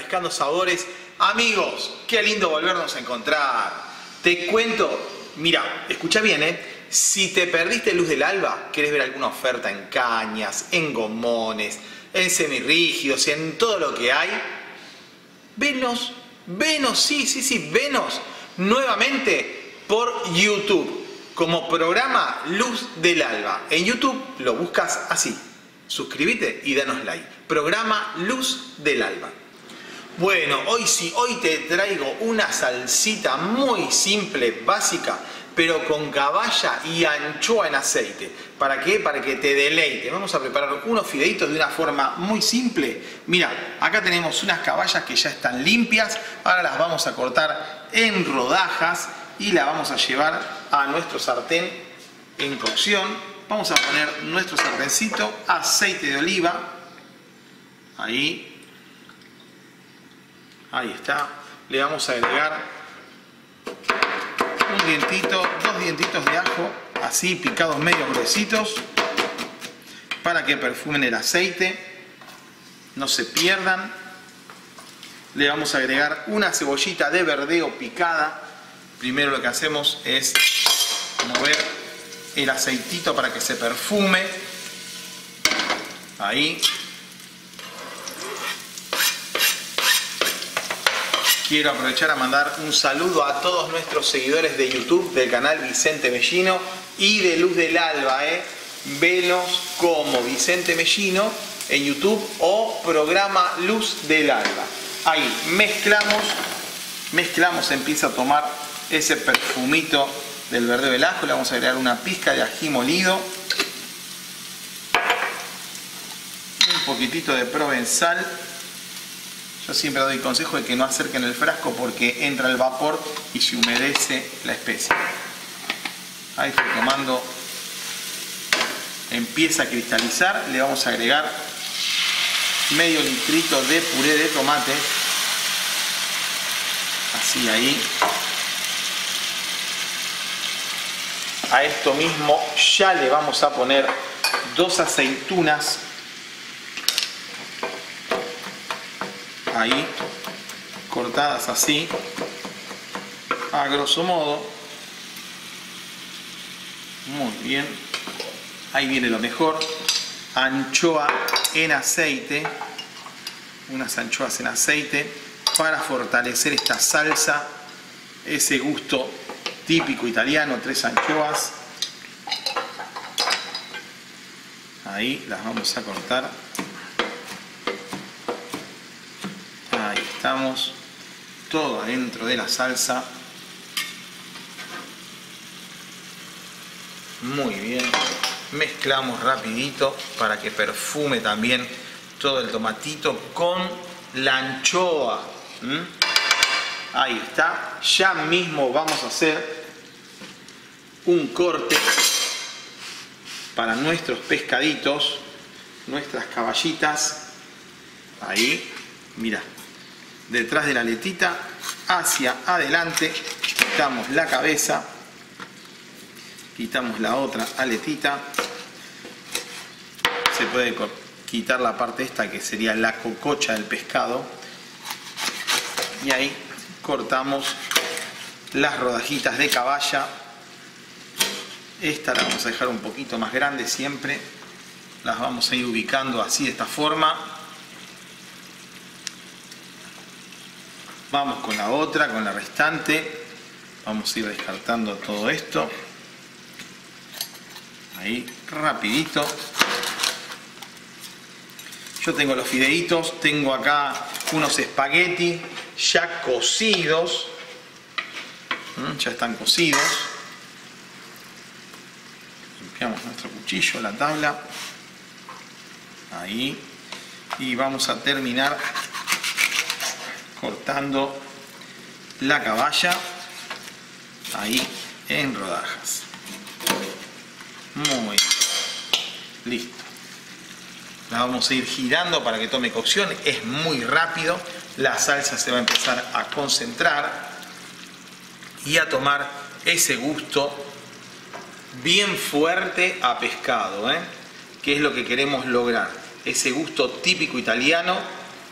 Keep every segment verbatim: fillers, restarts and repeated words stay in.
Pescando Sabores. Amigos, qué lindo volvernos a encontrar. Te cuento, mira, escucha bien, ¿eh? Si te perdiste Luz del Alba, querés ver alguna oferta en cañas, en gomones, en semirrígidos y en todo lo que hay, venos, venos, sí, sí, sí, venos nuevamente por YouTube como programa Luz del Alba. En YouTube lo buscas así. Suscríbete y danos like. Programa Luz del Alba. Bueno, hoy sí, hoy te traigo una salsita muy simple, básica, pero con caballa y anchoa en aceite. ¿Para qué? Para que te deleite. Vamos a preparar unos fideitos de una forma muy simple. Mira, acá tenemos unas caballas que ya están limpias. Ahora las vamos a cortar en rodajas y las vamos a llevar a nuestro sartén en cocción. Vamos a poner nuestro sartencito, aceite de oliva. Ahí. Ahí está. Le vamos a agregar un dientito, dos dientitos de ajo, así picados medio gruesitos, para que perfumen el aceite, no se pierdan. Le vamos a agregar una cebollita de verdeo picada. Primero lo que hacemos es mover el aceitito para que se perfume. Ahí. Quiero aprovechar a mandar un saludo a todos nuestros seguidores de YouTube del canal Vicente Mellino y de Luz del Alba, ¿eh? Velos como Vicente Mellino en YouTube o programa Luz del Alba. Ahí mezclamos, mezclamos, empieza a tomar ese perfumito del verdeo del ajo. Le vamos a agregar una pizca de ají molido, un poquitito de provenzal. Yo siempre doy consejo de que no acerquen el frasco porque entra el vapor y se humedece la especia. Ahí está tomando, empieza a cristalizar. Le vamos a agregar medio litrito de puré de tomate. Así ahí. A esto mismo ya le vamos a poner dos aceitunas. Ahí, cortadas así, a grosso modo. Muy bien. Ahí viene lo mejor. Anchoa en aceite. Unas anchoas en aceite para fortalecer esta salsa. Ese gusto típico italiano. Tres anchoas. Ahí las vamos a cortar. Estamos todo adentro de la salsa. Muy bien. Mezclamos rapidito para que perfume también todo el tomatito con la anchoa. ¿Mm? Ahí está. Ya mismo vamos a hacer un corte para nuestros pescaditos, nuestras caballitas. Ahí, mira. Detrás de la aletita, hacia adelante, quitamos la cabeza, quitamos la otra aletita, se puede quitar la parte esta que sería la cococha del pescado y ahí cortamos las rodajitas de caballa. Esta la vamos a dejar un poquito más grande siempre, las vamos a ir ubicando así de esta forma. Vamos con la otra, con la restante. Vamos a ir descartando todo esto. Ahí, rapidito. Yo tengo los fideitos, tengo acá unos espagueti ya cocidos. ¿Mm? Ya están cocidos. Limpiamos nuestro cuchillo, la tabla. Ahí. Y vamos a terminar cortando la caballa ahí en rodajas. Muy bien. Listo. La vamos a ir girando para que tome cocción. Es muy rápido. La salsa se va a empezar a concentrar y a tomar ese gusto bien fuerte a pescado, ¿eh? Que es lo que queremos lograr. Ese gusto típico italiano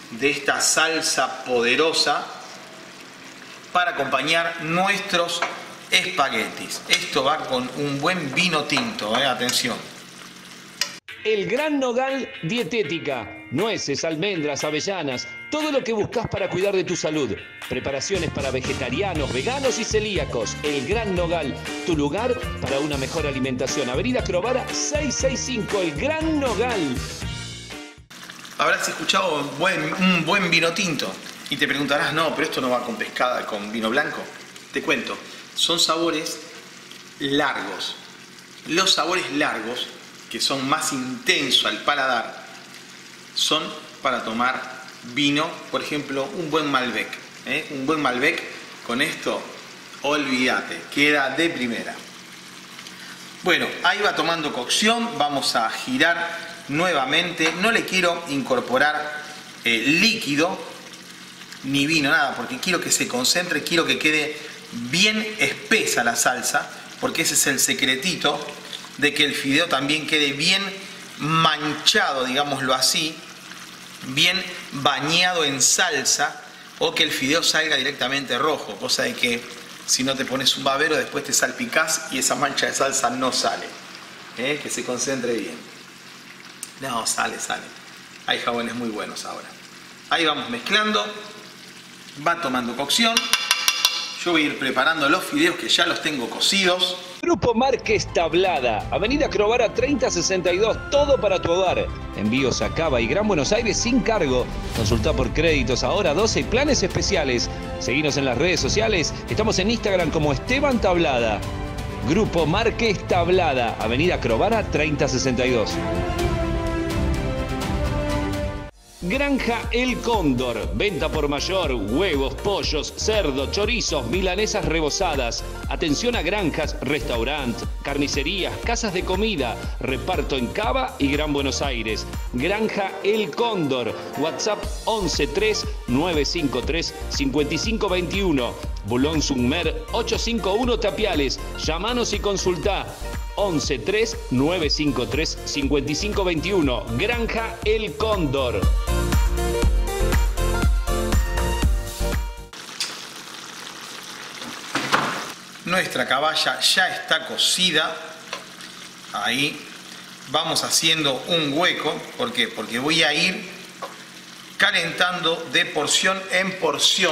de esta salsa poderosa para acompañar nuestros espaguetis. Esto va con un buen vino tinto, ¿eh? Atención. El Gran Nogal Dietética. Nueces, almendras, avellanas, todo lo que buscas para cuidar de tu salud. Preparaciones para vegetarianos, veganos y celíacos. El Gran Nogal, tu lugar para una mejor alimentación. Avenida Crovara seiscientos sesenta y cinco, El Gran Nogal. Habrás escuchado buen, un buen vino tinto y te preguntarás, no, pero esto no va con pescada, con vino blanco. Te cuento, son sabores largos. Los sabores largos, que son más intensos al paladar, son para tomar vino, por ejemplo, un buen Malbec. ¿eh? Un buen Malbec, con esto, olvídate, queda de primera. Bueno, ahí va tomando cocción, vamos a girar nuevamente. No le quiero incorporar eh, líquido, ni vino, nada, porque quiero que se concentre, quiero que quede bien espesa la salsa, porque ese es el secretito de que el fideo también quede bien manchado, digámoslo así, bien bañado en salsa, o que el fideo salga directamente rojo, cosa de que si no te pones un babero después te salpicás y esa mancha de salsa no sale. ¿Eh? Que se concentre bien. No, sale, sale. Hay jabones muy buenos ahora. Ahí vamos mezclando, va tomando cocción. Yo voy a ir preparando los fideos que ya los tengo cocidos. Grupo Márquez Tablada, Avenida Crovara treinta sesenta y dos, todo para tu hogar. Envíos a Cava y Gran Buenos Aires sin cargo. Consulta por créditos ahora doce y planes especiales. Seguinos en las redes sociales. Estamos en Instagram como Esteban Tablada. Grupo Márquez Tablada, Avenida Crovara treinta sesenta y dos. Granja El Cóndor, venta por mayor, huevos, pollos, cerdo, chorizos, milanesas rebozadas. Atención a granjas, restaurantes, carnicerías, casas de comida, reparto en Cava y Gran Buenos Aires. Granja El Cóndor, WhatsApp once tres nueve cinco tres cinco cinco dos uno, Bulón Summer ochocientos cincuenta y uno Tapiales. Llamanos y consultá. once tres nueve cinco tres cinco cinco dos uno. Granja El Cóndor. Nuestra caballa ya está cocida. Ahí vamos haciendo un hueco. ¿Por qué? Porque voy a ir calentando de porción en porción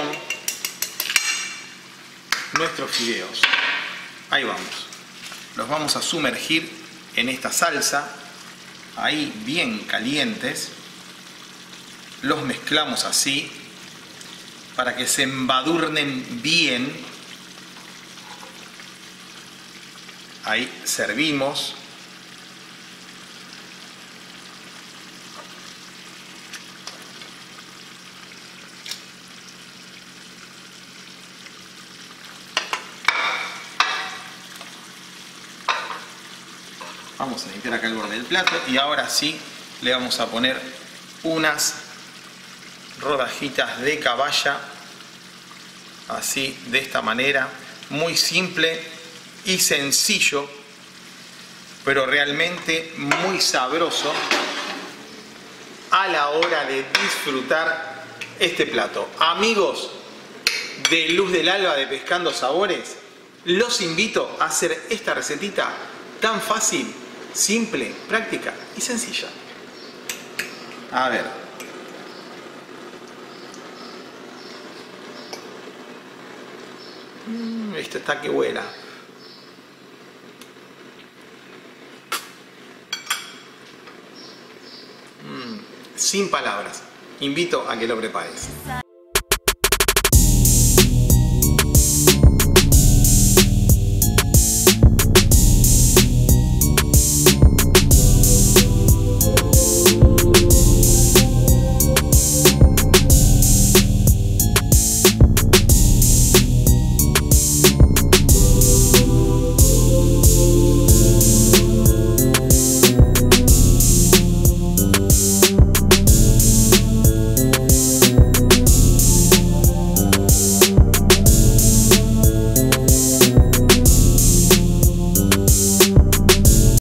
nuestros fideos. Ahí vamos. Los vamos a sumergir en esta salsa, ahí bien calientes. Los mezclamos así para que se embadurnen bien. Ahí servimos. Vamos a limpiar acá el borde del plato y ahora sí le vamos a poner unas rodajitas de caballa, así, de esta manera, muy simple y sencillo, pero realmente muy sabroso a la hora de disfrutar este plato. Amigos de Luz del Alba de Pescando Sabores, los invito a hacer esta recetita tan fácil, simple, práctica y sencilla. A ver. Mm, esta está que buena. Mm, sin palabras. Invito a que lo prepares.